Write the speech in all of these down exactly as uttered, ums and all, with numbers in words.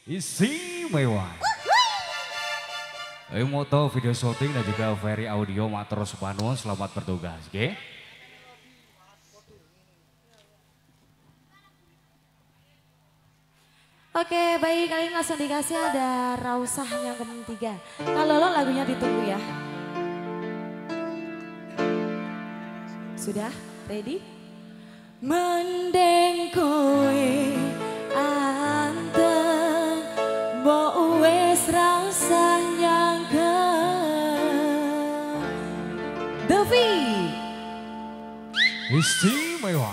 Istimewa. Emoto video shooting dan juga Ferry Audio Matur Supanuwun, selamat bertugas, oke? Okay? Oke, baik, kali ini langsung dikasih ada Rausah yang ketiga. Kalau lo lagunya ditunggu ya. Sudah, ready? Mendeng kowe anteng mbok wis rasah nyangga Devi Istimewa.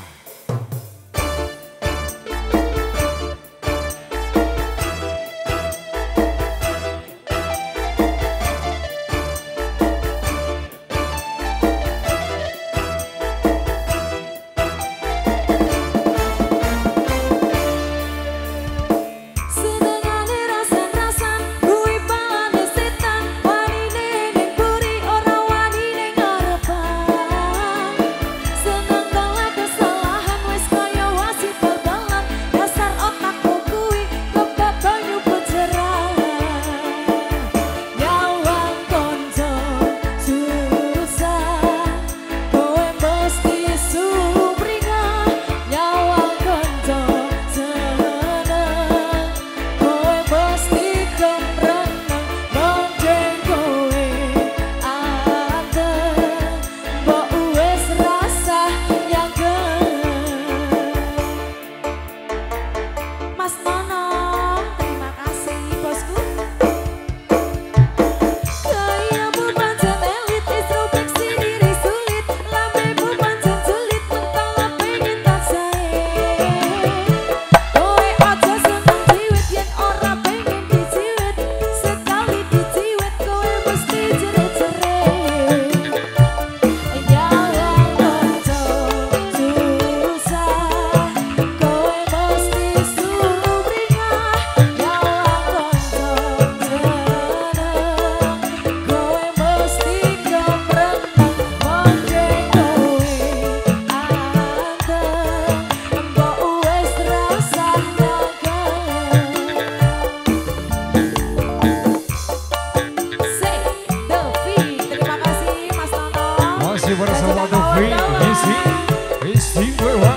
Bersama Devi, isi, istimewa.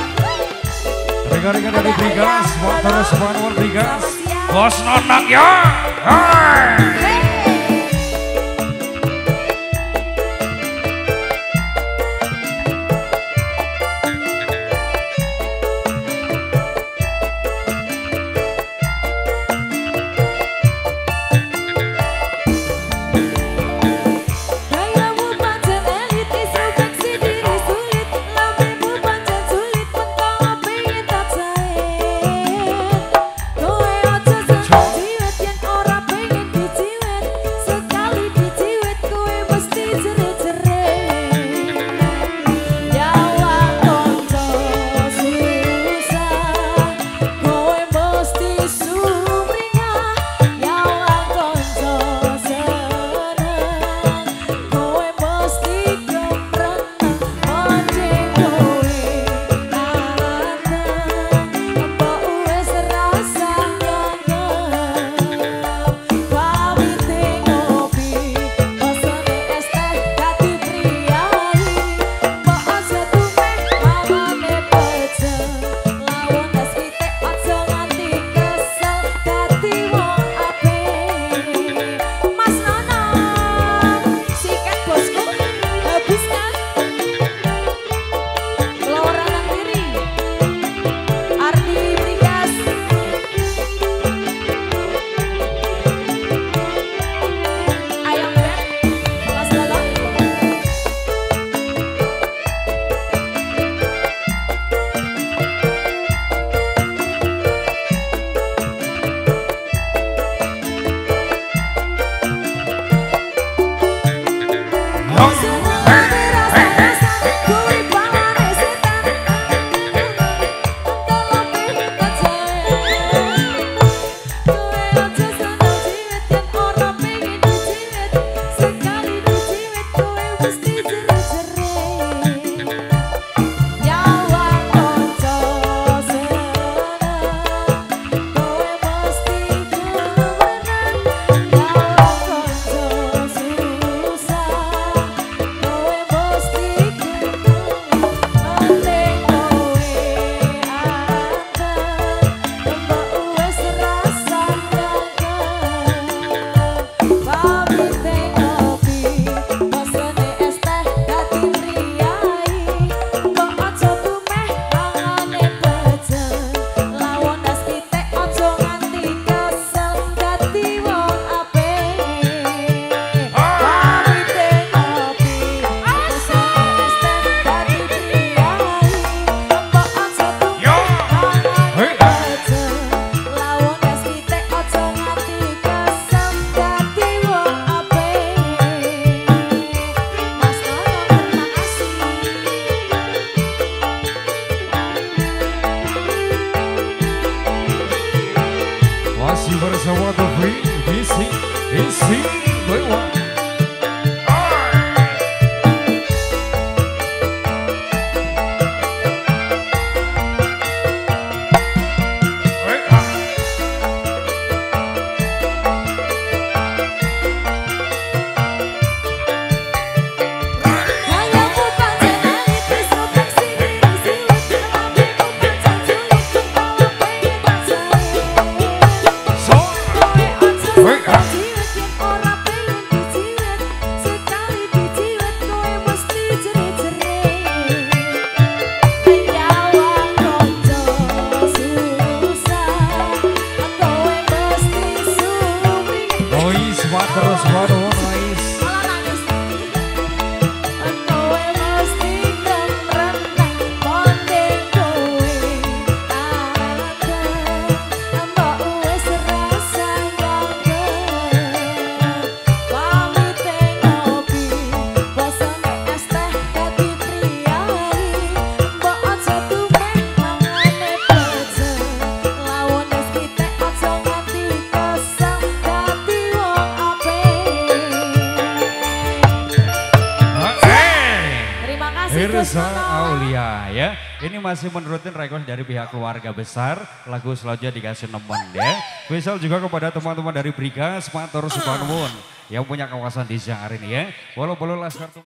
Rekan-rekan dari Brigas, Matur Supanuwun Brigas, Bos Nonang ya. Hai. masih bersama Topi Isi Isi Dewa. Terus baru nangis. Kowe mesti renang mondeng kowe ada mbok wis rasa kangen pamit ngopi bosone es teh dadi priyayi mbok aja tumeh mangane bojo lawon wis pitek aja nganti kosong dadi wong Irsa Aulia ya. Ini masih menurutin request dari pihak keluarga besar. Lagu selanjutnya dikasih nemen ya. Spesial juga kepada teman-teman dari Brigas Matur Subhanwun yang punya kawasan di siang hari ini ya. Walau belum laskar